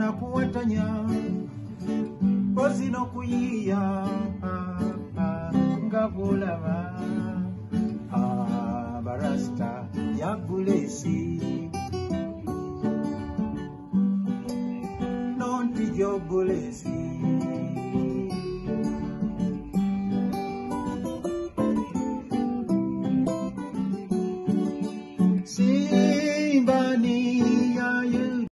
nakuwatanya ozino kuyiya nga bulaba barasta ya bulesi nonti jo bulesi